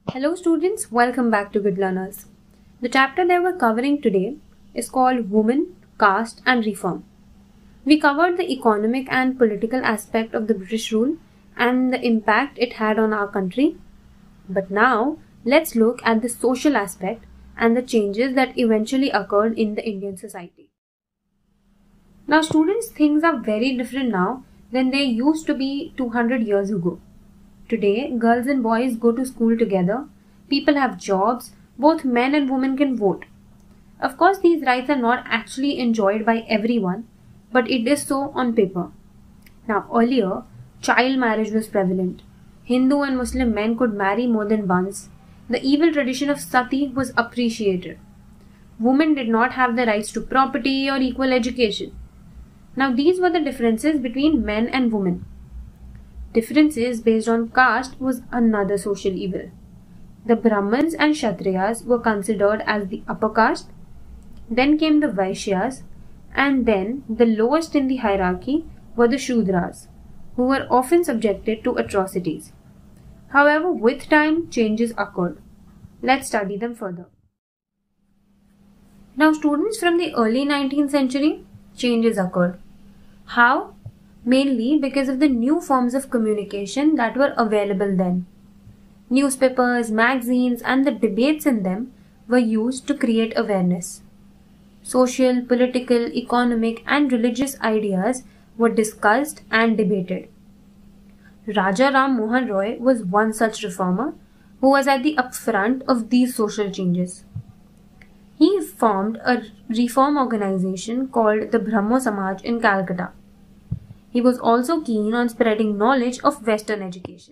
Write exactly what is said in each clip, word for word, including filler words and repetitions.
Hello students, welcome back to Good Learners. The chapter that we're covering today is called Women, Caste and Reform. We covered the economic and political aspect of the British rule and the impact it had on our country. But now, let's look at the social aspect and the changes that eventually occurred in the Indian society. Now students, things are very different now than they used to be two hundred years ago. Today, girls and boys go to school together, people have jobs, both men and women can vote. Of course, these rights are not actually enjoyed by everyone, but it is so on paper. Now, earlier, child marriage was prevalent. Hindu and Muslim men could marry more than once. The evil tradition of sati was appreciated. Women did not have the rights to property or equal education. Now, these were the differences between men and women. Differences based on caste was another social evil. The Brahmins and Kshatriyas were considered as the upper caste, then came the Vaishyas, and then the lowest in the hierarchy were the Shudras, who were often subjected to atrocities. However, with time, changes occurred. Let's study them further. Now, students, from the early nineteenth century, changes occurred. How? Mainly because of the new forms of communication that were available then. Newspapers, magazines, and the debates in them were used to create awareness. Social, political, economic, and religious ideas were discussed and debated. Raja Ram Mohan Roy was one such reformer who was at the upfront of these social changes. He formed a reform organization called the Brahmo Samaj in Calcutta. He was also keen on spreading knowledge of Western education.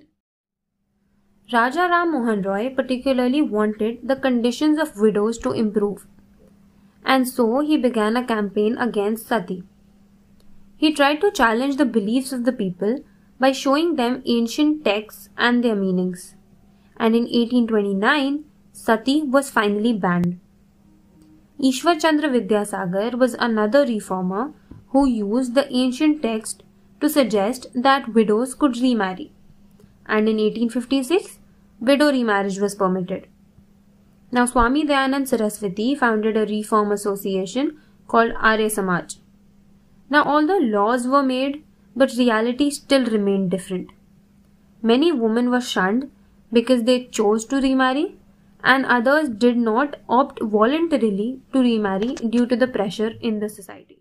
Raja Ram Mohan Roy particularly wanted the conditions of widows to improve, and so he began a campaign against sati. He tried to challenge the beliefs of the people by showing them ancient texts and their meanings, and in eighteen twenty-nine, sati was finally banned. Ishwar Chandra Vidyasagar was another reformer who used the ancient text to suggest that widows could remarry, and in eighteen fifty-six, widow remarriage was permitted. Now, Swami Dayanand Saraswati founded a reform association called Arya Samaj. Now, although laws were made, but reality still remained different. Many women were shunned because they chose to remarry, and others did not opt voluntarily to remarry due to the pressure in the society.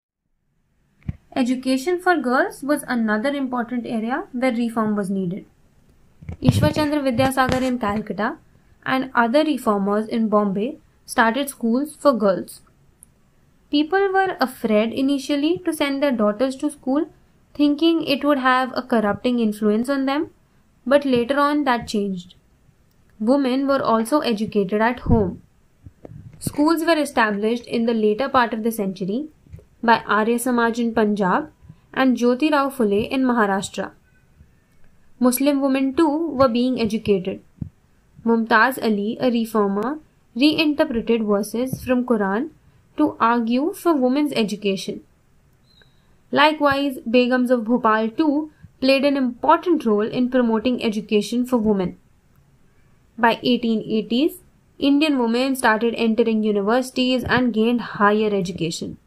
Education for girls was another important area where reform was needed. Ishwar Chandra Vidyasagar in Calcutta and other reformers in Bombay started schools for girls. People were afraid initially to send their daughters to school, thinking it would have a corrupting influence on them, but later on that changed. Women were also educated at home. Schools were established in the later part of the century by Arya Samaj in Punjab and Jyoti Rao Phule in Maharashtra. Muslim women too were being educated. Mumtaz Ali, a reformer, reinterpreted verses from Quran to argue for women's education. Likewise, Begums of Bhopal too played an important role in promoting education for women. By eighteen eighties, Indian women started entering universities and gained higher education.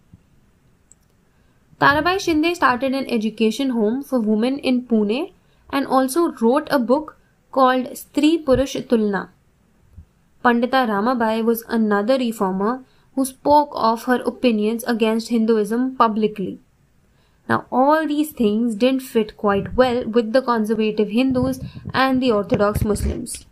Tarabai Shinde started an education home for women in Pune and also wrote a book called Stri Purush Tulna. Pandita Ramabai was another reformer who spoke of her opinions against Hinduism publicly. Now, all these things didn't fit quite well with the conservative Hindus and the Orthodox Muslims.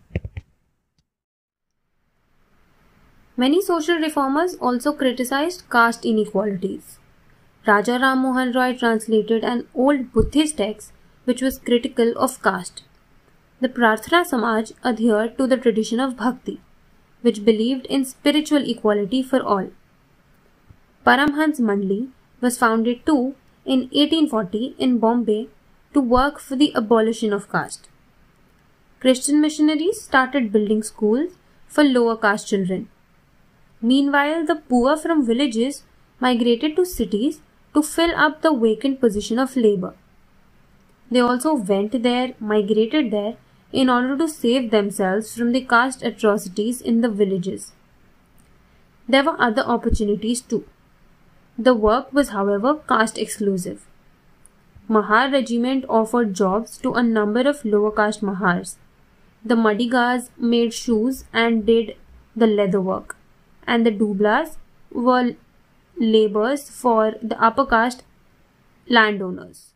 Many social reformers also criticized caste inequalities. Raja Ram Mohan Roy translated an old Buddhist text which was critical of caste. The Prarthana Samaj adhered to the tradition of Bhakti, which believed in spiritual equality for all. Paramhans Mandli was founded too in eighteen forty in Bombay to work for the abolition of caste. Christian missionaries started building schools for lower caste children. Meanwhile, the poor from villages migrated to cities to fill up the vacant position of labor. They also went there, migrated there, in order to save themselves from the caste atrocities in the villages. There were other opportunities too. The work was, however, caste exclusive. Mahar regiment offered jobs to a number of lower caste Mahars. The Madigas made shoes and did the leather work, and the Dublas were labourers for the upper caste landowners.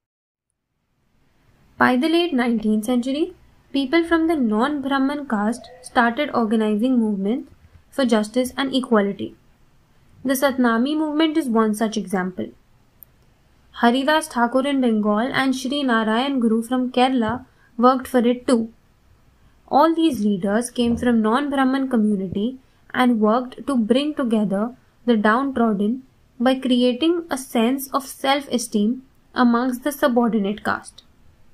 By the late nineteenth century, people from the non-Brahman caste started organizing movements for justice and equality. The Satnami movement is one such example. Haridas Thakur in Bengal and Sri Narayan Guru from Kerala worked for it too. All these leaders came from non-Brahman community and worked to bring together the downtrodden by creating a sense of self-esteem amongst the subordinate caste.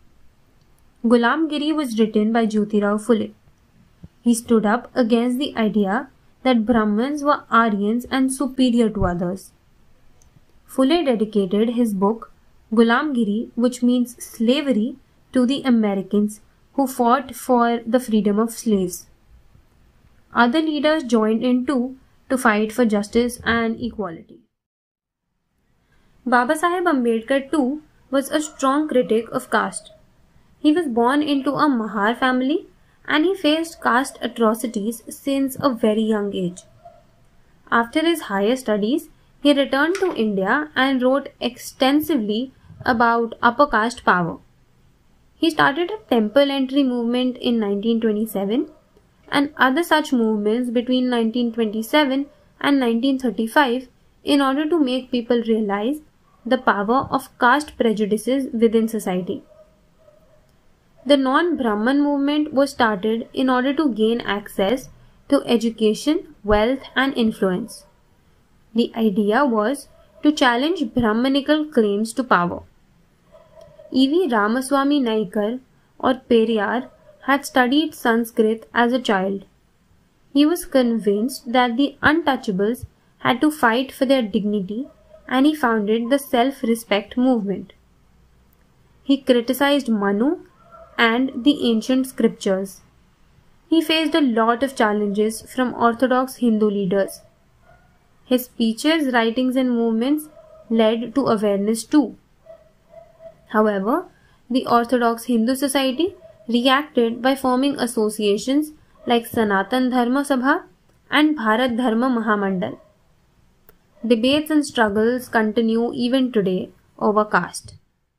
Ghulamgiri was written by Jyotirao Phule. He stood up against the idea that Brahmins were Aryans and superior to others. Phule dedicated his book Ghulamgiri, which means slavery, to the Americans who fought for the freedom of slaves. Other leaders joined in too to fight for justice and equality. Babasaheb Ambedkar too was a strong critic of caste. He was born into a Mahar family and he faced caste atrocities since a very young age. After his higher studies, he returned to India and wrote extensively about upper caste power. He started a temple entry movement in nineteen twenty-seven and other such movements between nineteen twenty-seven and nineteen thirty-five in order to make people realize the power of caste prejudices within society. The non-Brahman movement was started in order to gain access to education, wealth and influence. The idea was to challenge Brahmanical claims to power. E V Ramaswamy Naikar or Periyar had studied Sanskrit as a child. He was convinced that the untouchables had to fight for their dignity and he founded the self-respect movement. He criticized Manu and the ancient scriptures. He faced a lot of challenges from orthodox Hindu leaders. His speeches, writings and movements led to awareness too. However, the Orthodox Hindu Society reacted by forming associations like Sanatan Dharma Sabha and Bharat Dharma Mahamandal. Debates and struggles continue even today over caste.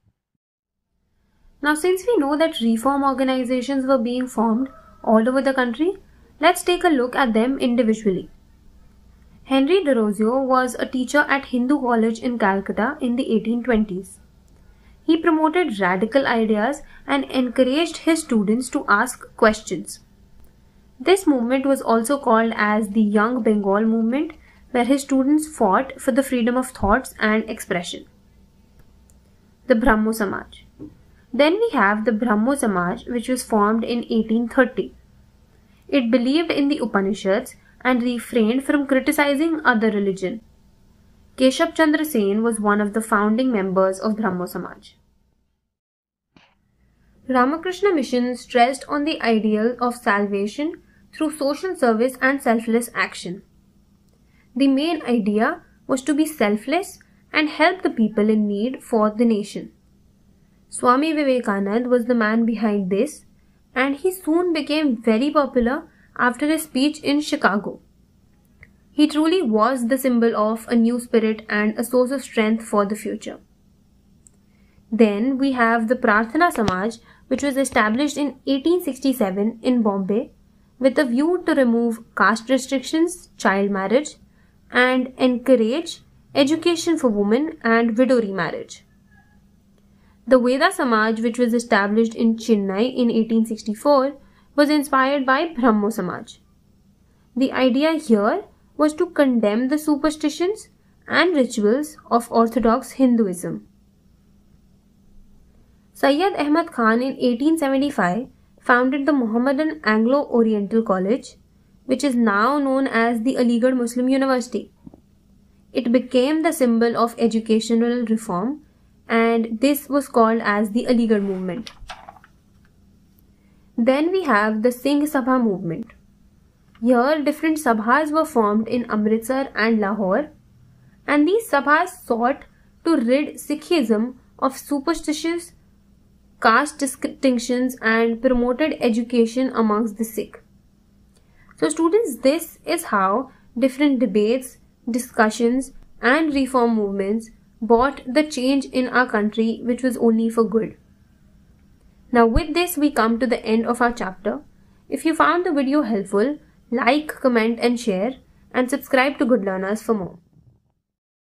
Now, since we know that reform organizations were being formed all over the country, let's take a look at them individually. Henry Derozio was a teacher at Hindu College in Calcutta in the eighteen twenties. He promoted radical ideas and encouraged his students to ask questions. This movement was also called as the Young Bengal movement, where his students fought for the freedom of thoughts and expression. The Brahmo Samaj. Then we have the Brahmo Samaj, which was formed in eighteen thirty. It believed in the Upanishads and refrained from criticizing other religion. Keshav Chandra Sen was one of the founding members of Brahmo Samaj. Ramakrishna Mission stressed on the ideal of salvation through social service and selfless action. The main idea was to be selfless and help the people in need for the nation. Swami Vivekananda was the man behind this, and he soon became very popular after his speech in Chicago. He truly was the symbol of a new spirit and a source of strength for the future. Then we have the Prarthana Samaj, which was established in eighteen sixty-seven in Bombay with a view to remove caste restrictions, child marriage, and encourage education for women and widow remarriage. The Veda Samaj, which was established in Chennai in eighteen sixty-four, was inspired by Brahmo Samaj. The idea here was to condemn the superstitions and rituals of Orthodox Hinduism. Sayyid Ahmad Khan in eighteen seventy-five founded the Mohammedan Anglo-Oriental College, which is now known as the Aligarh Muslim University. It became the symbol of educational reform, and this was called as the Aligarh movement. Then we have the Singh Sabha movement. Here different sabhas were formed in Amritsar and Lahore, and these sabhas sought to rid Sikhism of superstitious caste distinctions and promoted education amongst the Sikh. So students, this is how different debates, discussions and reform movements brought the change in our country, which was only for good. Now with this we come to the end of our chapter. If you found the video helpful, like, comment and share, and subscribe to Good Learners for more.